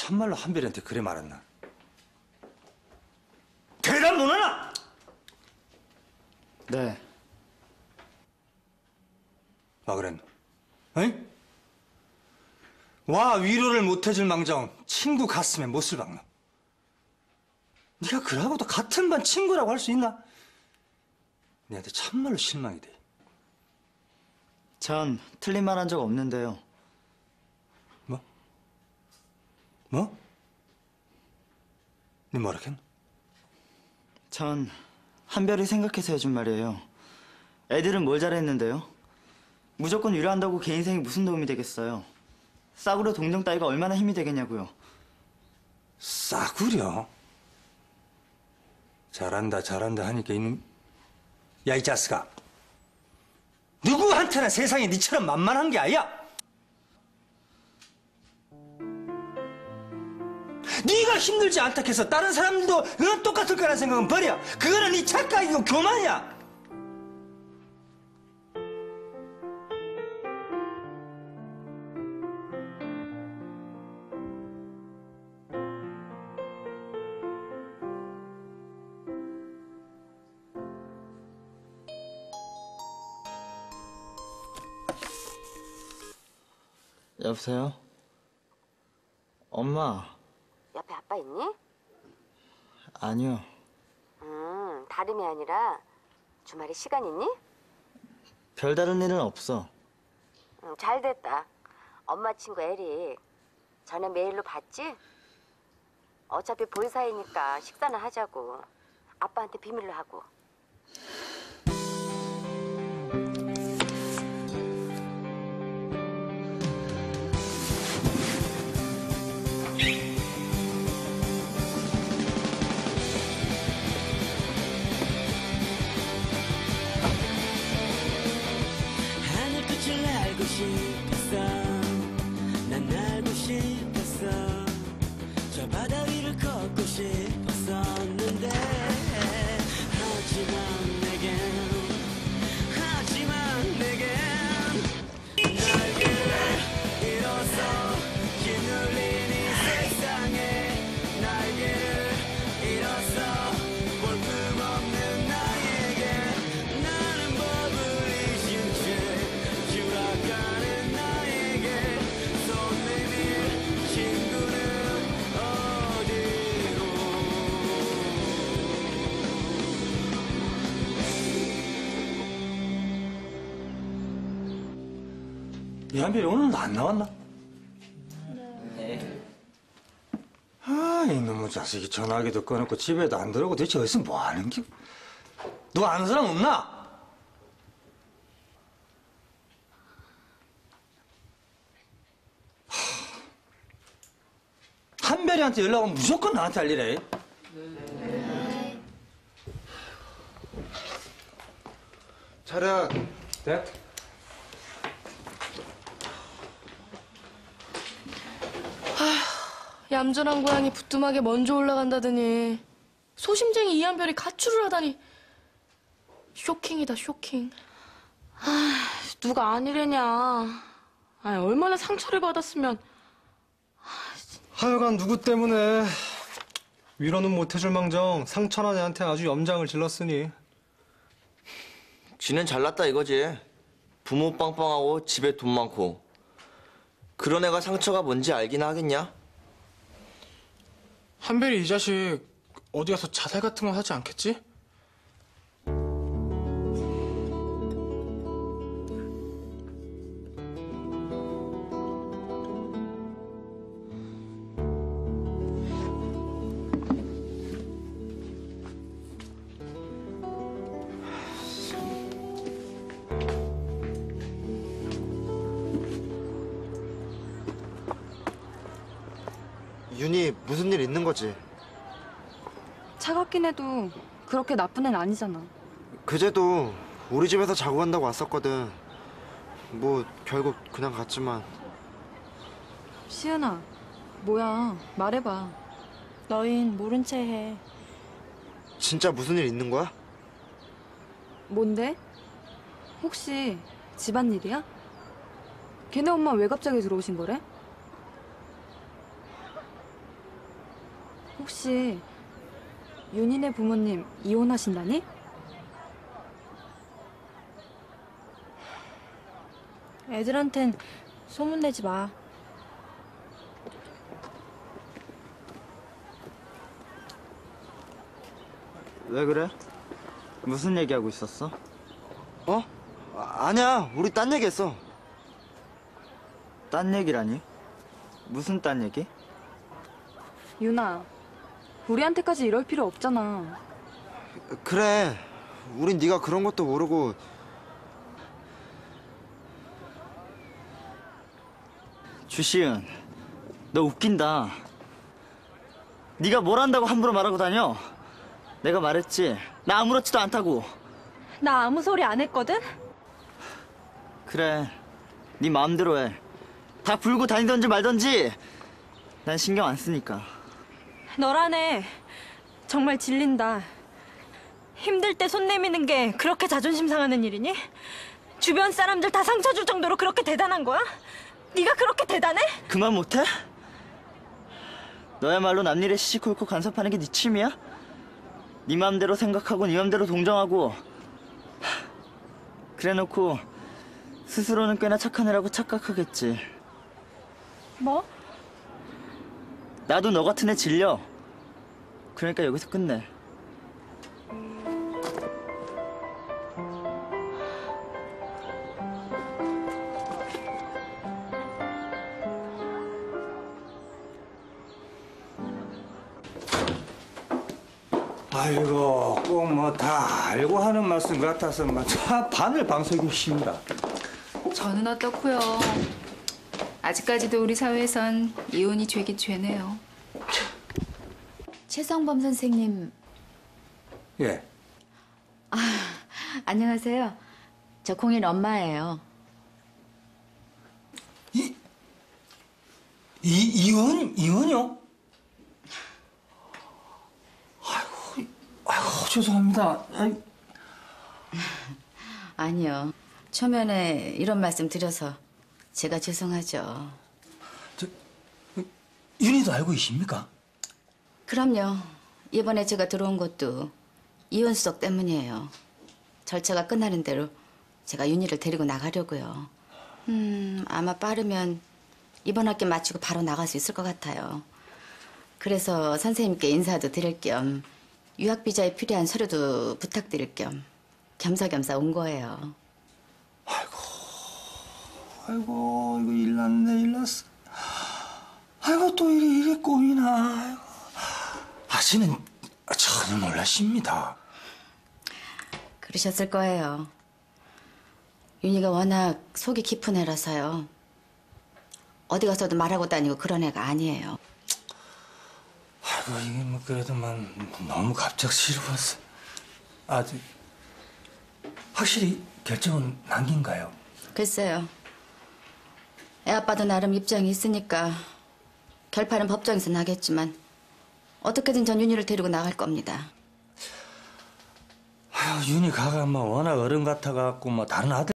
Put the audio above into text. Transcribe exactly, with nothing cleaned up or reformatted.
참말로 한별이한테 그래 말했나? 대답 못하나? 네. 와 그랬노? 어이? 와 위로를 못해줄 망정 친구 가슴에 못을 박노? 네가 그러고도 같은 반 친구라고 할 수 있나? 내한테 참말로 실망이 돼. 전 틀린 말 한 적 없는데요. 뭐? 뭐? 네 뭐라 했노? 전 한별이 생각해서 해준 말이에요. 애들은 뭘 잘했는데요? 무조건 위로한다고 걔 인생에 무슨 도움이 되겠어요? 싸구려 동정 따위가 얼마나 힘이 되겠냐고요. 싸구려? 잘한다 잘한다 하니까 이놈 야 이 자식아 누구한테나 세상에 니처럼 만만한 게 아니야. 네가 힘들지 않다 해서 다른 사람들도 응, 똑같을 거라는 생각은 버려. 그거는 네 착각이고 교만이야. 여보세요? 엄마. 옆에 아빠 있니? 아니요. 음, 다름이 아니라 주말에 시간 있니? 별다른 일은 없어. 응, 잘 됐다. 엄마 친구 에릭 전에 메일로 봤지? 어차피 볼 사이니까 식사나 하자고. 아빠한테 비밀로 하고. 하늘끝을 알고 싶었어. 난 알고 싶었어. 저 바다 위를 걷고 싶었었는데 하지만 내겐 하지만 내겐 날개를 잃어서 짓눌린 이 세상에 날개를 잃어서 볼품없는 나에게 나는 법을 잊은 채 추락하는 나에게 손 내밀 친구는 어디로. 이 한별이 오늘도 안 나왔나? 네. 아 이놈의 자식이 전화기도 꺼놓고 집에도 안 들어오고 대체 어디서 뭐 하는 게? 너 아는 사람 없나? 한별이한테 연락 오면 무조건 나한테 알리래. 차렷. 네? 얌전한 고양이 부뚜막에 먼저 올라간다더니 소심쟁이 이한별이 가출을 하다니 쇼킹이다 쇼킹. 누가 아니래냐. 아니, 얼마나 상처를 받았으면. 하여간 누구 때문에 위로는 못해줄 망정 상처난 애한테 아주 염장을 질렀으니. 지는 잘났다 이거지. 부모 빵빵하고 집에 돈 많고. 그런 애가 상처가 뭔지 알긴 하겠냐? 한별이 이 자식 어디 가서 자살 같은 거 하지 않겠지? 윤희 무슨 일 있는 거지? 차갑긴 해도 그렇게 나쁜 애는 아니잖아. 그제도 우리 집에서 자고 간다고 왔었거든. 뭐 결국 그냥 갔지만. 시은아, 뭐야, 말해봐. 너흰 모른 채 해. 진짜 무슨 일 있는 거야? 뭔데? 혹시 집안일이야? 걔네 엄마 왜 갑자기 들어오신 거래? 혹시 윤희네 부모님 이혼하신다니? 애들한텐 소문내지 마. 왜 그래? 무슨 얘기하고 있었어? 어? 아, 아니야. 우리 딴 얘기했어. 딴 얘기라니? 무슨 딴 얘기? 윤아, 우리한테까지 이럴 필요 없잖아. 그래. 우린 네가 그런 것도 모르고. 주시은, 너 웃긴다. 네가 뭘 한다고 함부로 말하고 다녀? 내가 말했지. 나 아무렇지도 않다고. 나 아무 소리 안 했거든? 그래, 네 마음대로 해. 다 불고 다니던지 말던지 난 신경 안 쓰니까. 너라네. 정말 질린다. 힘들 때 손 내미는 게 그렇게 자존심 상하는 일이니? 주변 사람들 다 상처 줄 정도로 그렇게 대단한 거야? 네가 그렇게 대단해? 그만 못해? 너야말로 남일에 시시콜콜 간섭하는 게 네 취미야? 네 맘대로 생각하고 네 맘대로 동정하고 그래놓고 스스로는 꽤나 착한 애라고 착각하겠지. 뭐? 나도 너 같은 애 질려. 그러니까 여기서 끝내. 아이고, 꼭 뭐 다 알고 하는 말씀 같아서 참 바늘 방석이십니다. 저는 어떻고요. 아직까지도 우리 사회에선 이혼이 죄긴 죄네요. 최성범 선생님. 예. 안녕하세요. 저 공인 엄마예요. 이, 이, 이혼? 이혼이요? 아이고, 아이고, 죄송합니다. 아이. 아니요. 초면에 이런 말씀 드려서 제가 죄송하죠. 저, 윤희도 알고 계십니까? 그럼요. 이번에 제가 들어온 것도 이혼 수속 때문이에요. 절차가 끝나는 대로 제가 윤희를 데리고 나가려고요. 음, 아마 빠르면 이번 학기 마치고 바로 나갈 수 있을 것 같아요. 그래서 선생님께 인사도 드릴 겸 유학 비자에 필요한 서류도 부탁드릴 겸 겸사겸사 온 거예요. 아이고, 이거 일 났네, 일 났어. 아이고, 또 이리, 이리 꼬이나. 아이고. 아씨는 전혀 놀라십니다. 그러셨을 거예요. 윤희가 워낙 속이 깊은 애라서요. 어디 가서도 말하고 다니고 그런 애가 아니에요. 아이고, 이게 뭐 그래도만 너무 갑작스러웠어. 아, 저, 확실히 결정은 남긴가요? 글쎄요. 애 아빠도 나름 입장이 있으니까 결판은 법정에서 나겠지만 어떻게든 전 윤희를 데리고 나갈 겁니다. 아유, 윤희 가가 뭐 워낙 어른 같아갖고 뭐 다른 아들